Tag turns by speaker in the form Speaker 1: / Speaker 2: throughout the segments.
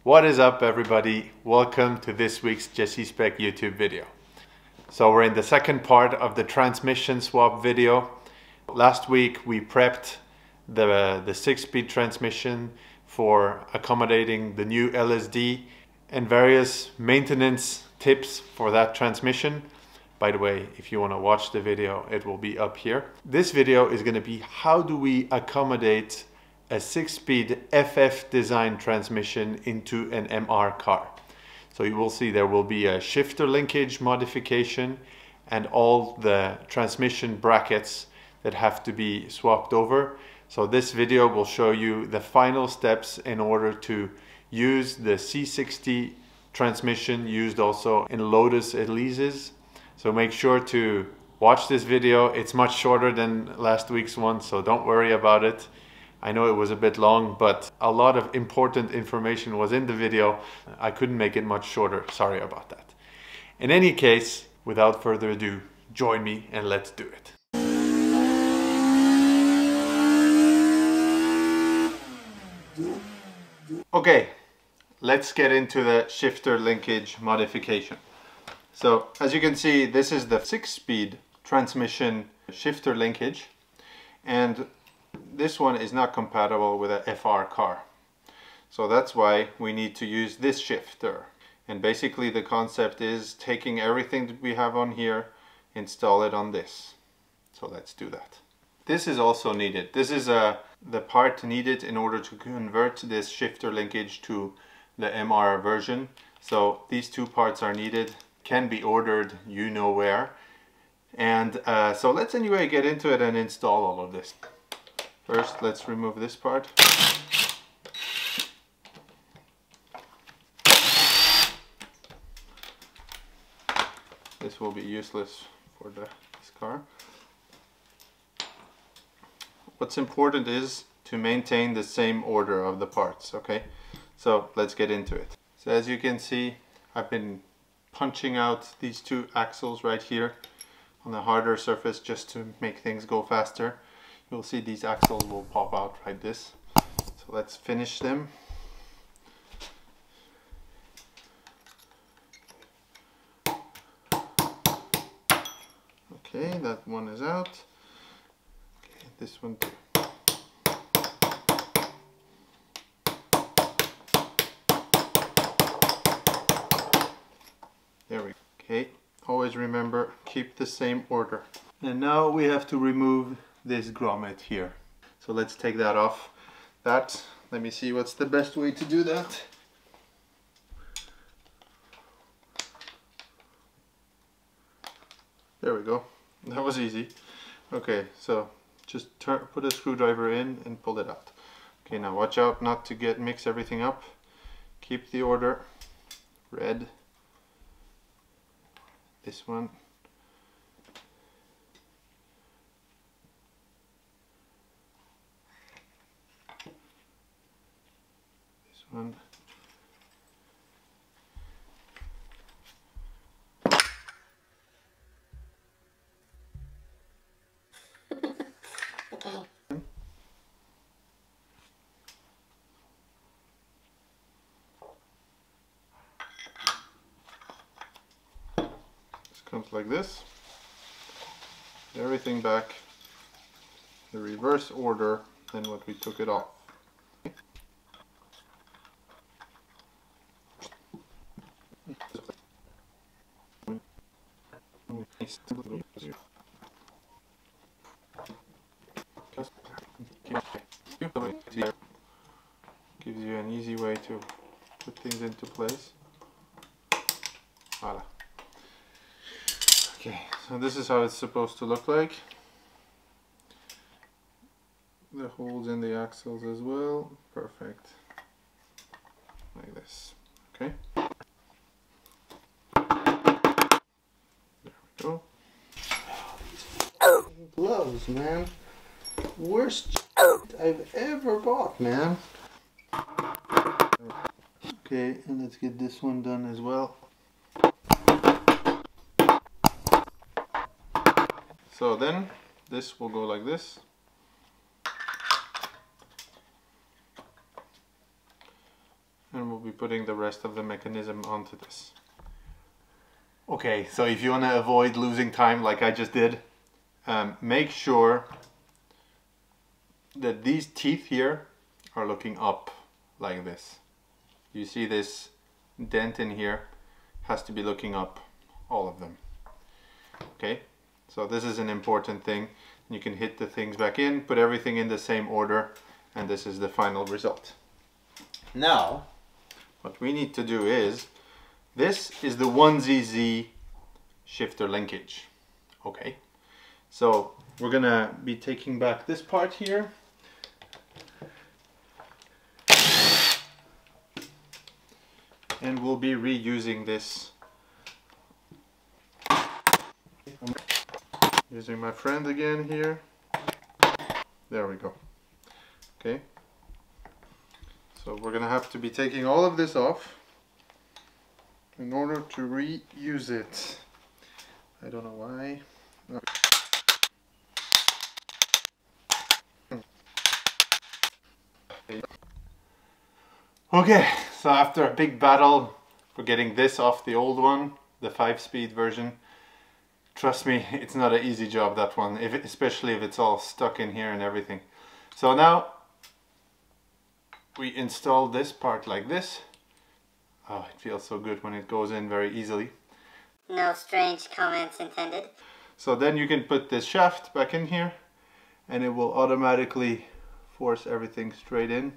Speaker 1: What is up, everybody? Welcome to this week's Jesse Spec YouTube video. So we're in the second part of the transmission swap video. Last week we prepped the 6-speed transmission for accommodating the new LSD and various maintenance tips for that transmission. By the way, if you want to watch the video, it will be up here. This video is going to be how do we accommodate a 6-speed FF design transmission into an MR car. So you will see there will be a shifter linkage modification and all the transmission brackets that have to be swapped over. So this video will show you the final steps in order to use the C60 transmission used also in Lotus Elises. So make sure to watch this video. It's much shorter than last week's one, so don't worry about it. I know it was a bit long, but a lot of important information was in the video. I couldn't make it much shorter. Sorry about that. In any case, without further ado, join me and let's do it. Okay, let's get into the shifter linkage modification. So as you can see, this is the 6-speed transmission shifter linkage, and this one is not compatible with a FR car. So that's why we need to use this shifter. And basically the concept is taking everything that we have on here, install it on this. So let's do that. This is also needed. This is the part needed in order to convert this shifter linkage to the MR version. So these two parts are needed, can be ordered you know where. And so let's anyway get into it and install all of this. First, let's remove this part. This will be useless for this car. What's important is to maintain the same order of the parts, okay? So let's get into it. So as you can see, I've been punching out these two axles right here on the harder surface just to make things go faster. You'll see these axles will pop out like this. So let's finish them. Okay, that one is out. Okay, this one too. There we go. Okay, always remember, keep the same order. And now we have to remove this grommet here. So let's take that off. Let me see what's the best way to do that. There we go. That was easy. Okay, so just put a screwdriver in and pull it out. Okay, now watch out not to mix everything up. Keep the order. Red. This one. One. This comes like this. Everything back the reverse order than what we took it off. Gives you an easy way to put things into place. Voila. Okay, so this is how it's supposed to look like. The holes in the axles as well. Perfect. Like this. Okay. There we go. Gloves, man. Worst I've ever bought, man. Okay, and let's get this one done as well. So then this will go like this. And and we'll be putting the rest of the mechanism onto this. Okay, so if you want to avoid losing time like I just did, make sure that these teeth here are looking up like this. You see this dent in here has to be looking up, all of them. Okay, so this is an important thing. You can hit the things back in, put everything in the same order, and this is the final result. Now, what we need to do is, this is the 1ZZ shifter linkage. Okay, so we're gonna be taking back this part here. And we'll be reusing this. Using my friend again here. There we go. Okay. So we're gonna have to be taking all of this off in order to reuse it. I don't know why. No. Okay, so after a big battle for getting this off the old one, the 5-speed version, trust me, it's not an easy job, that one, especially if it's all stuck in here and everything. So now we install this part like this. Oh, it feels so good when it goes in very easily.
Speaker 2: No strange comments intended.
Speaker 1: So then you can put this shaft back in here and it will automatically force everything straight in.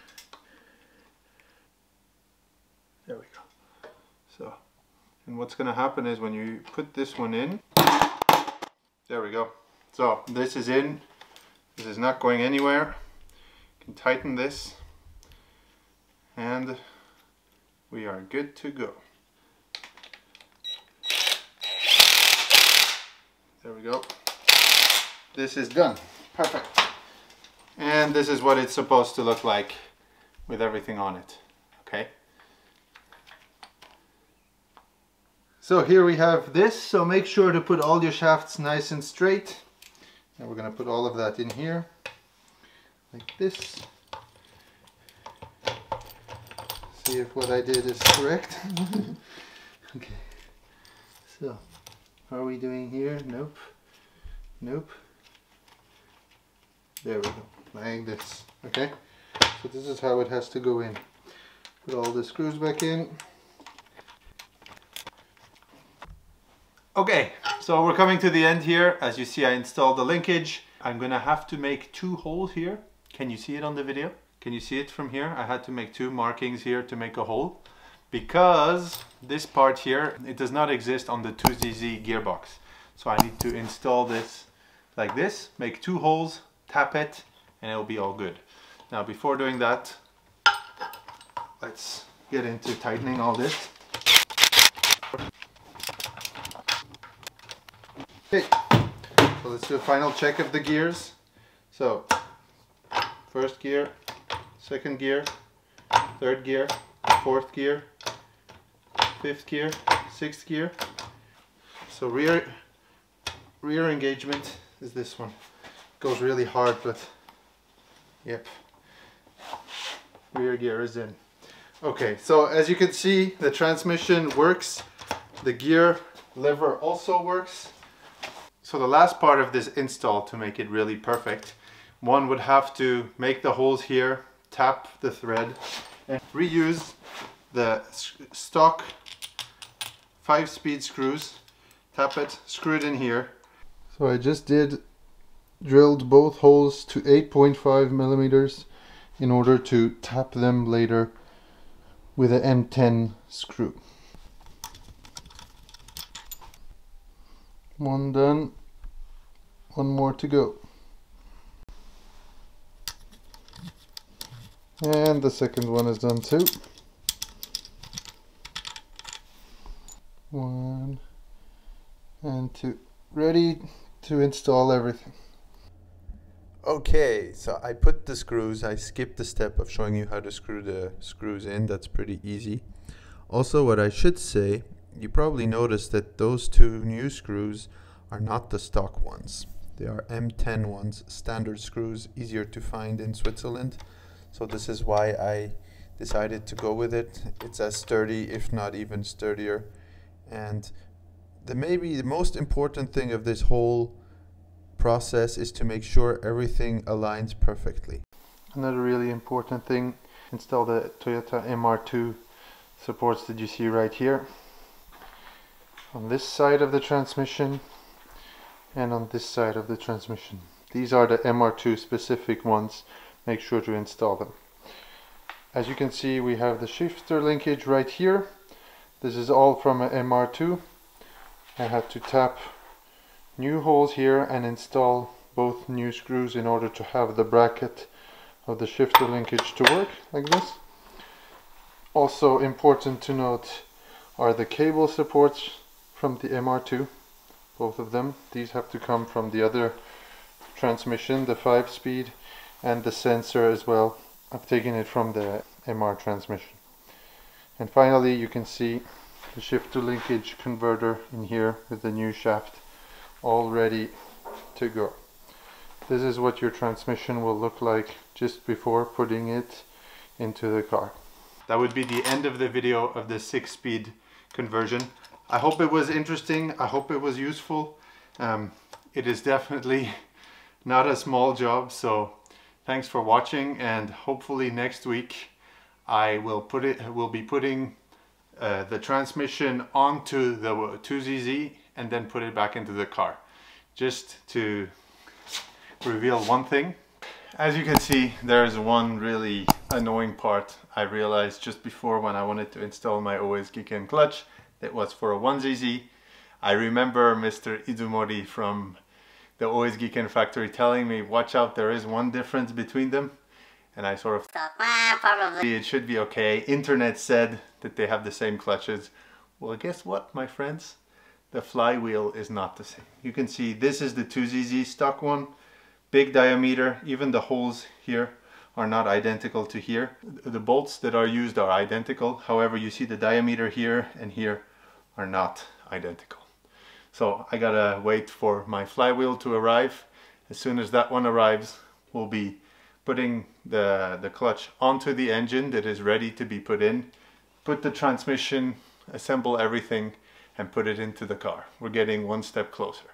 Speaker 1: There we go. So, and what's going to happen is when you put this one in, there we go. So this is in, this is not going anywhere. You can tighten this and we are good to go. There we go. This is done. Perfect. And this is what it's supposed to look like with everything on it. Okay. So here we have this. So make sure to put all your shafts nice and straight. And we're going to put all of that in here. Like this. See if what I did is correct. Okay. So. How are we doing here? Nope. Nope. There we go. Like this. Okay. So this is how it has to go in. Put all the screws back in. Okay. So we're coming to the end here. As you see, I installed the linkage. I'm gonna have to make 2 holes here. Can you see it on the video? Can you see it from here? I had to make 2 markings here to make a hole. Because this part here, it does not exist on the 2ZZ gearbox. So I need to install this like this, make 2 holes, tap it, and it'll be all good. Now before doing that, let's get into tightening all this. Okay, so let's do a final check of the gears. So, first gear, second gear, third gear, 4th gear, 5th gear, 6th gear. So rear engagement is this one. Goes really hard, but yep. Rear gear is in. Okay, so as you can see, the transmission works. The gear lever also works. So the last part of this install, to make it really perfect, one would have to make the holes here, tap the thread, and reuse the stock 5-speed screws, tap it, screw it in here. So I just drilled both holes to 8.5 millimeters in order to tap them later with an M10 screw. One done, one more to go. And the second one is done too. 1 and 2. Ready to install everything. Okay, so I put the screws. I skipped the step of showing you how to screw the screws in. That's pretty easy. Also, what I should say, you probably noticed that those 2 new screws are not the stock ones. They are M10 ones, standard screws, easier to find in Switzerland. So this is why I decided to go with it. It's as sturdy, if not even sturdier. And maybe the most important thing of this whole process is to make sure everything aligns perfectly. Another really important thing, install the Toyota MR2 supports that you see right here on this side of the transmission and on this side of the transmission. These are the MR2 specific ones. Make sure to install them. As you can see, we have the shifter linkage right here. This is all from a MR2. I had to tap new holes here and install both new screws in order to have the bracket of the shifter linkage to work like this. Also important to note are the cable supports from the MR2, both of them. These have to come from the other transmission, the 5-speed, and the sensor as well. I've taken it from the MR transmission. And finally, you can see the shifter linkage converter in here with the new shaft all ready to go. This is what your transmission will look like just before putting it into the car. That would be the end of the video of the 6-speed conversion. I hope it was interesting. I hope it was useful. It is definitely not a small job, so thanks for watching, and hopefully next week I will be putting the transmission onto the 2ZZ and then put it back into the car. Just to reveal one thing. As you can see, there's one really annoying part I realized just before when I wanted to install my OS Giken clutch. It was for a 1ZZ. I remember Mr. Izumori from the OS Giken factory telling me, watch out, there is one difference between them. And I sort of thought, probably it should be okay. Internet said that they have the same clutches. Well, guess what, my friends? The flywheel is not the same. You can see this is the 2ZZ stock one. Big diameter. Even the holes here are not identical to here. The bolts that are used are identical. However, you see the diameter here and here are not identical. So I gotta wait for my flywheel to arrive. As soon as that one arrives, we'll be putting the clutch onto the engine that is ready to be put in, put the transmission, assemble everything, and put it into the car. We're getting one step closer.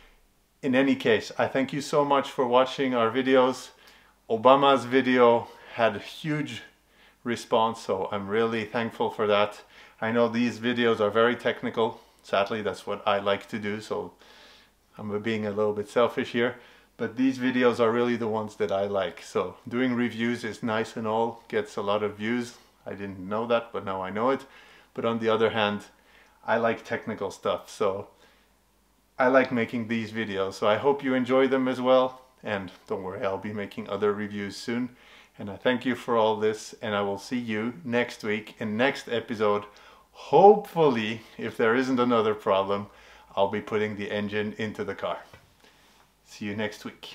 Speaker 1: In any case, I thank you so much for watching our videos. Obama's video had a huge response, so I'm really thankful for that. I know these videos are very technical. Sadly, that's what I like to do, so I'm being a little bit selfish here. But these videos are really the ones that I like. So doing reviews is nice and all, gets a lot of views. I didn't know that, but now I know it. But on the other hand, I like technical stuff, so I like making these videos. So I hope you enjoy them as well. And don't worry, I'll be making other reviews soon. And I thank you for all this, and I will see you next week in next episode. Hopefully, if there isn't another problem, I'll be putting the engine into the car. See you next week.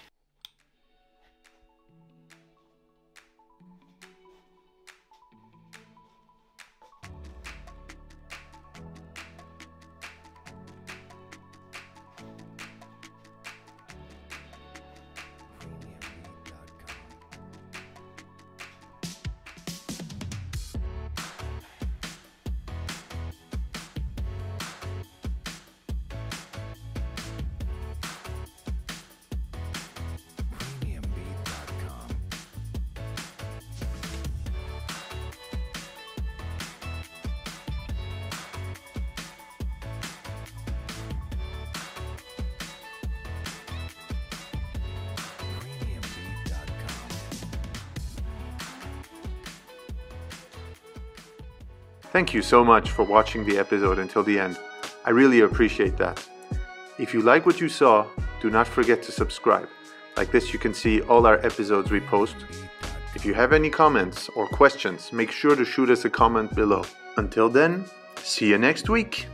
Speaker 1: Thank you so much for watching the episode until the end. I really appreciate that. If you like what you saw, do not forget to subscribe. Like this, you can see all our episodes we post. If you have any comments or questions, make sure to shoot us a comment below. Until then, see you next week.